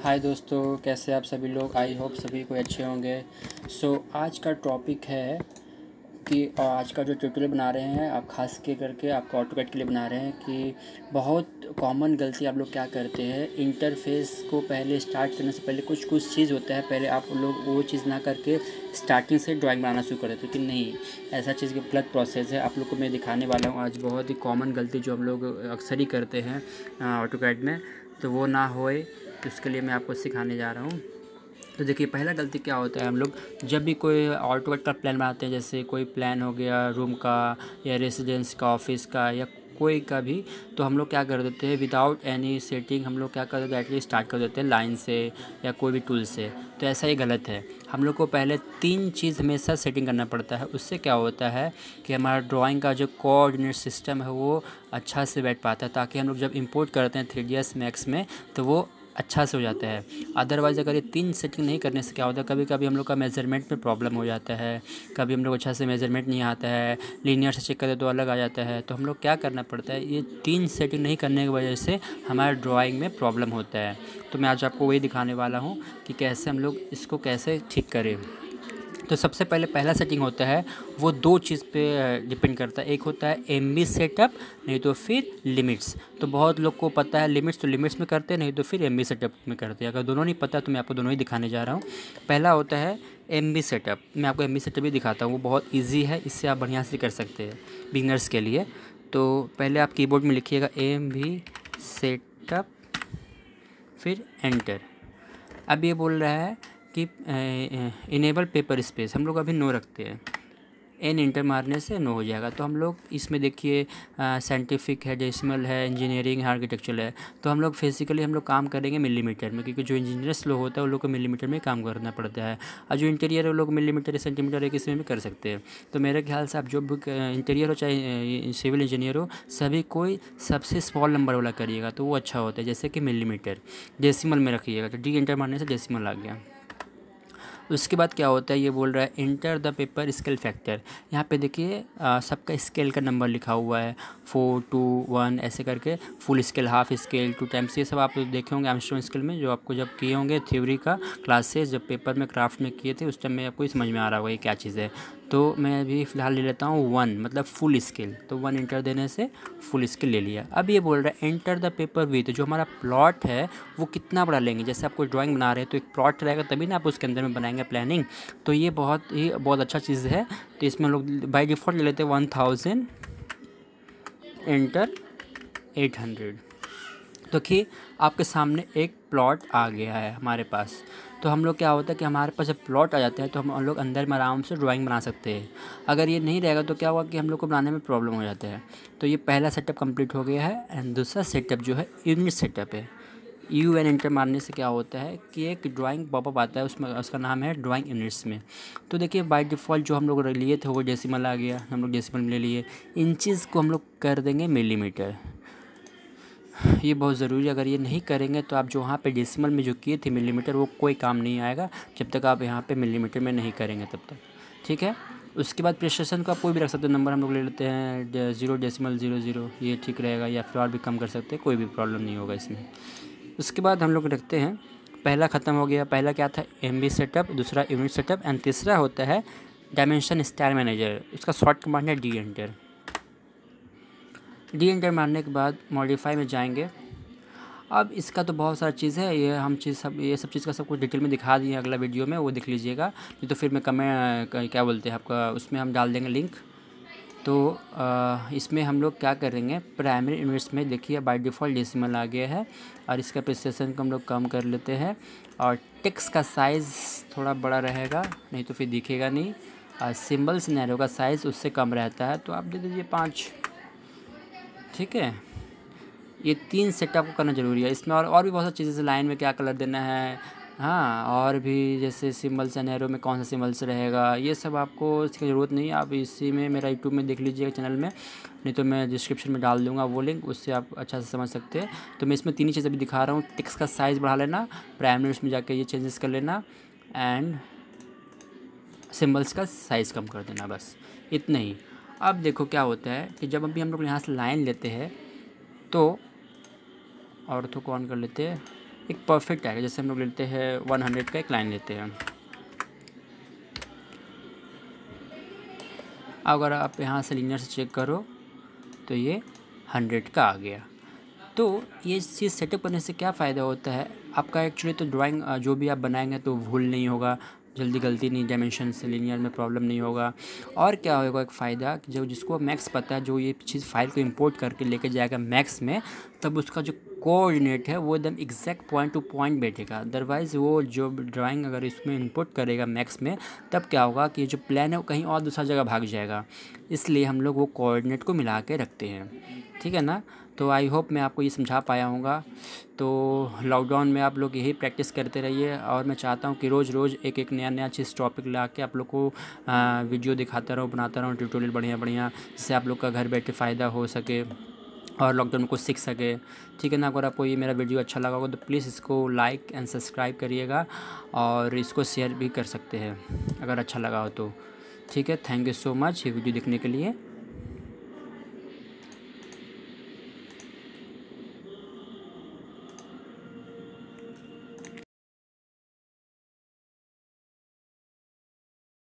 हाय दोस्तों, कैसे आप सभी लोग। आई होप सभी कोई अच्छे होंगे। आज का टॉपिक है कि आज का जो ट्यूटोरियल बना रहे हैं आप खास के करके आपको ऑटोकैड के लिए बना रहे हैं कि बहुत कॉमन गलती आप लोग क्या करते हैं। इंटरफेस को पहले स्टार्ट करने से पहले कुछ कुछ चीज़ होता है, पहले आप लोग वो चीज़ ना करके स्टार्टिंग से ड्राइंग बनाना शुरू कर देते हैं। कि नहीं, ऐसा चीज़ की गलत प्रोसेस है। आप लोग को मैं दिखाने वाला हूँ आज बहुत ही कॉमन गलती जो हम लोग अक्सर ही करते हैं ऑटोकैड में, तो वो ना होए, तो इसके लिए मैं आपको सिखाने जा रहा हूँ। तो देखिए, पहला गलती क्या होता है, हम लोग जब भी कोई ऑटोकैड का प्लान बनाते हैं, जैसे कोई प्लान हो गया रूम का या रेसिडेंस का, ऑफिस का या कोई का भी, तो हम लोग क्या कर देते हैं विदाउट एनी सेटिंग हम लोग क्या कर देते हैं डायरेक्टली स्टार्ट कर देते हैं लाइन से या कोई भी टूल से। तो ऐसा ही गलत है। हम लोग को पहले 3 चीज़ हमेशा सेटिंग करना पड़ता है। उससे क्या होता है कि हमारा ड्राइंग का जो कोऑर्डिनेट सिस्टम है वो अच्छा से बैठ पाता है, ताकि हम लोग जब इंपोर्ट करते हैं 3ds Max में तो वो अच्छा से हो जाता है। अदरवाइज़ अगर ये 3 सेटिंग नहीं करने से क्या होता है, कभी कभी हम लोग का मेज़रमेंट में प्रॉब्लम हो जाता है, कभी हम लोग अच्छा से मेज़रमेंट नहीं आता है, लीनियर से चेक करें तो अलग आ जाता है। तो हम लोग क्या करना पड़ता है, ये 3 सेटिंग नहीं करने की वजह से हमारे ड्राइंग में प्रॉब्लम होता है। तो मैं आज आपको वही दिखाने वाला हूँ कि कैसे हम लोग इसको कैसे ठीक करें। तो सबसे पहले पहला सेटिंग होता है वो 2 चीज़ पे डिपेंड करता है। एक होता है एमबी सेटअप, नहीं तो फिर लिमिट्स। तो बहुत लोग को पता है लिमिट्स, तो लिमिट्स में करते हैं, नहीं तो फिर एमबी सेटअप में करते हैं। अगर दोनों नहीं पता तो मैं आपको दोनों ही दिखाने जा रहा हूँ। पहला होता है एमबी सेटअप। मैं आपको एमबी सेटअप भी दिखाता हूँ, वो बहुत ईजी है, इससे आप बढ़िया से कर सकते हैं बिगनर्स के लिए। तो पहले आप कीबोर्ड में लिखिएगा एमबी सेटअप, फिर एंटर। अब ये बोल रहा है कि इनेबल पेपर स्पेस, हम लोग अभी नो रखते हैं। एन इंटर मारने से नो हो जाएगा। तो हम लोग इसमें देखिए साइंटिफिक है, डेसिमल है, इंजीनियरिंग है, आर्किटेक्चर है। तो हम लोग फिजिकली हम लोग काम करेंगे मिलीमीटर में, क्योंकि जो इंजीनियर्स लोग होता है उन लोग को मिलीमीटर में काम करना पड़ता है। और जो इंटीरियर है वो लोग मिलीमीटर सेंटीमीटर एक इसमें भी कर सकते हैं। तो मेरे ख्याल से आप जो भी इंटीरियर हो चाहे सिविल इंजीनियर हो, सभी कोई सबसे स्मॉल नंबर वाला करिएगा तो वो अच्छा होता है, जैसे कि मिलीमीटर। डेसिमल में रखिएगा, तो डी इंटर मारने से डेसिमल आ गया। उसके बाद क्या होता है, ये बोल रहा है enter the paper scale factor. यहाँ पे देखिए सबका स्केल का नंबर लिखा हुआ है 4, 2, 1 ऐसे करके, full scale, half scale, 2 times. ये सब आप देखे होंगे आर्मस्ट्रांग स्केल में, जो आपको जब किए होंगे थ्योरी का क्लासेस, जब पेपर में क्राफ्ट में किए थे उस टाइम में आपको समझ में आ रहा होगा ये क्या चीज़ है। तो मैं अभी फ़िलहाल ले लेता हूँ 1, मतलब फुल स्केल। तो 1 इंटर देने से फुल स्केल ले लिया। अब ये बोल रहा है एंटर द पेपर विथ, जो हमारा प्लॉट है वो कितना बड़ा लेंगे। जैसे आप कोई ड्राइंग बना रहे हैं तो एक प्लॉट रहेगा, तभी ना आप उसके अंदर में बनाएंगे प्लानिंग। तो ये बहुत अच्छा चीज़ है। तो इसमें हम लोग बाय डिफ़ॉल्ट ले लेते हैं 1000, एंटर 800। तो देखिए आपके सामने एक प्लॉट आ गया है हमारे पास। तो हम लोग क्या होता है कि हमारे पास जब प्लॉट आ जाता है तो हम लोग अंदर में आराम से ड्राइंग बना सकते हैं। अगर ये नहीं रहेगा तो क्या होगा कि हम लोग को बनाने में प्रॉब्लम हो जाता है। तो ये पहला सेटअप कंप्लीट हो गया है। एंड दूसरा सेटअप जो है यूनिट सेटअप है। यू एन एंटर मारने से क्या होता है कि एक ड्राइंग पॉपअप आता है, उसमें उसका नाम है ड्राइंग यूनिट्स में। तो देखिए बाय डिफ़ॉल्ट जो हम लोग लिए थे वो डेसिमल आ गया, हम लोग डेसिमल में ले लिए। इंचज़ को हम लोग कर देंगे मिलीमीटर। ये बहुत ज़रूरी है, अगर ये नहीं करेंगे तो आप जो वहाँ पे डेसिमल में जो किए थे मिलीमीटर, वो कोई काम नहीं आएगा जब तक आप यहाँ पे मिलीमीटर में नहीं करेंगे तब तक। ठीक है। उसके बाद प्रेसिशन को आप कोई भी रख सकते हैं नंबर, हम लोग ले लेते हैं 0.00, ये ठीक रहेगा, या फिर और भी कम कर सकते हैं, कोई भी प्रॉब्लम नहीं होगा इसमें। उसके बाद हम लोग रखते हैं, पहला ख़त्म हो गया। पहला क्या था, एमबी सेटअप, दूसरा यूनिट सेटअप, एंड तीसरा होता है डायमेंशन स्टाइल मैनेजर। उसका शॉर्ट कमांड है डी एंटर। डी एंटर मारने के बाद मॉडिफाई में जाएंगे। अब इसका तो बहुत सारा चीज़ है, ये हम ये सब चीज़ का सब कुछ डिटेल में दिखा दिए अगला वीडियो में, वो देख लीजिएगा। नहीं तो फिर मैं क्या बोलते हैं आपका, उसमें हम डाल देंगे लिंक। तो इसमें हम लोग क्या करेंगे, प्राइमरी यूनिट्स में देखिए बाय डिफ़ॉल्ट डेसिमल आ गया है, और इसका प्रिसिशन को हम लोग कम कर लेते हैं। और टेक्स्ट का साइज़ थोड़ा बड़ा रहेगा, नहीं तो फिर दिखेगा नहीं। और सिंबल सिनेरियो का साइज़ उससे कम रहता है, तो आप दे दीजिए 5। ठीक है। ये 3 सेटअप को करना ज़रूरी है। इसमें और भी बहुत सारी चीज़ें, लाइन में क्या कलर देना है, हाँ, और भी जैसे सिंबल सिनेरियो में कौन सा सिंबल्स रहेगा, ये सब आपको इसकी ज़रूरत नहीं है। आप इसी में मेरा यूट्यूब में देख लीजिएगा चैनल में, नहीं तो मैं डिस्क्रिप्शन में डाल दूँगा वो लिंक, उससे आप अच्छा से समझ सकते हैं। तो मैं इसमें 3 ही चीज़ें अभी दिखा रहा हूँ। टेक्स्ट का साइज़ बढ़ा लेना, प्राइमरी में जाके ये चेंजेस कर लेना, एंड सिंबल्स का साइज़ कम कर देना, बस इतना ही। अब देखो क्या होता है कि जब हम लोग यहाँ से लाइन लेते हैं तो ऑर्थो को ऑन कर लेते हैं। एक परफेक्ट आएगा। जैसे हम लोग लेते हैं 100 का एक लाइन लेते हैं, अगर आप यहाँ से लीनियर से चेक करो तो ये 100 का आ गया। तो ये चीज़ सेटअप करने से क्या फ़ायदा होता है आपका, एक्चुअली तो ड्राइंग जो भी आप बनाएंगे तो भूल नहीं होगा, जल्दी गलती नहीं, डायमेंशन से लीनियर में प्रॉब्लम नहीं होगा। और क्या होगा एक फ़ायदा, जो जिसको मैक्स पता है, जो ये चीज़ फाइल को इंपोर्ट करके लेके जाएगा मैक्स में, तब उसका जो कोऑर्डिनेट है वो एकदम एग्जैक्ट पॉइंट टू पॉइंट बैठेगा। अदरवाइज़ वो जो ड्राइंग अगर इसमें इंपोर्ट करेगा मैक्स में, तब क्या होगा कि जो प्लान है वो कहीं और दूसरा जगह भाग जाएगा। इसलिए हम लोग वो कोऑर्डिनेट को मिला के रखते हैं, ठीक है ना। तो आई होप मैं आपको ये समझा पाया हूँगा। तो लॉकडाउन में आप लोग यही प्रैक्टिस करते रहिए, और मैं चाहता हूँ कि रोज़ रोज़ एक एक नया चीज़ टॉपिक ला के आप लोग को वीडियो दिखाता रहूँ, बनाता रहूँ ट्यूटोरियल बढ़िया बढ़िया, जिससे आप लोग का घर बैठे फ़ायदा हो सके और लॉकडाउन में कुछ सीख सके, ठीक है ना। अगर आपको ये मेरा वीडियो अच्छा लगा होगा तो प्लीज़ इसको लाइक एंड सब्सक्राइब करिएगा, और इसको शेयर भी कर सकते हैं अगर अच्छा लगा हो तो, ठीक है। थैंक यू सो मच ये वीडियो देखने के लिए।